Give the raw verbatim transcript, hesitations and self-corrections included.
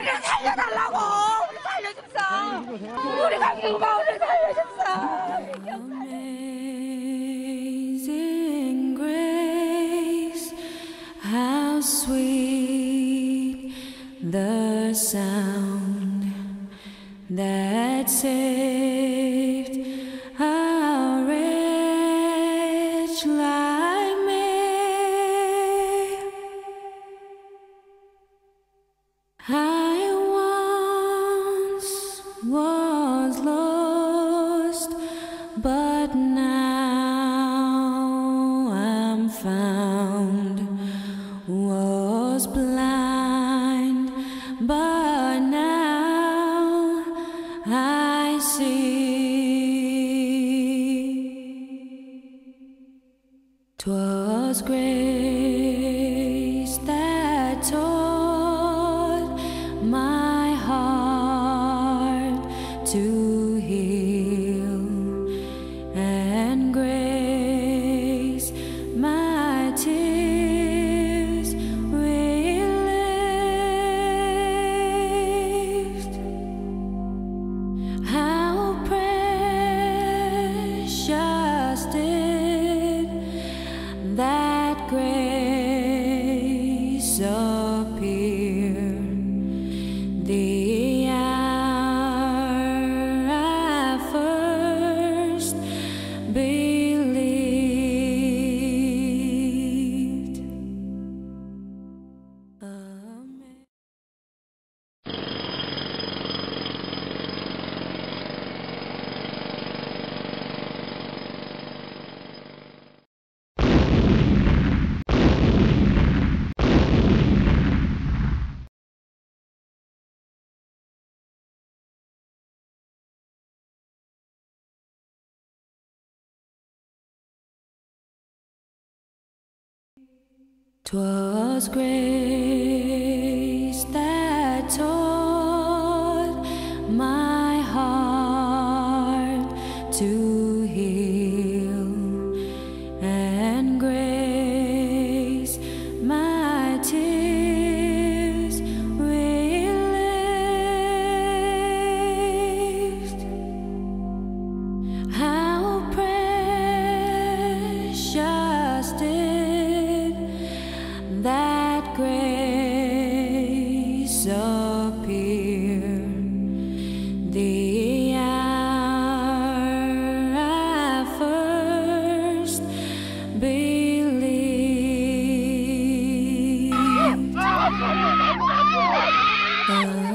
우리를 살려달라고. 우리 살려줍사. 우리가 누가 우리를 살려줍사. Amazing grace, how sweet the sound that saved a wretch like me. I once was lost, but now I'm found. Was blind, but now I see. 'Twas grace that taught my heart to heal, and grace my tears relieved. How precious did that grace appear the hour I first believed. Amen. Twas grace that taught my heart to heal, and grace my tears relieved. How precious did that grace appear the hour I first believed.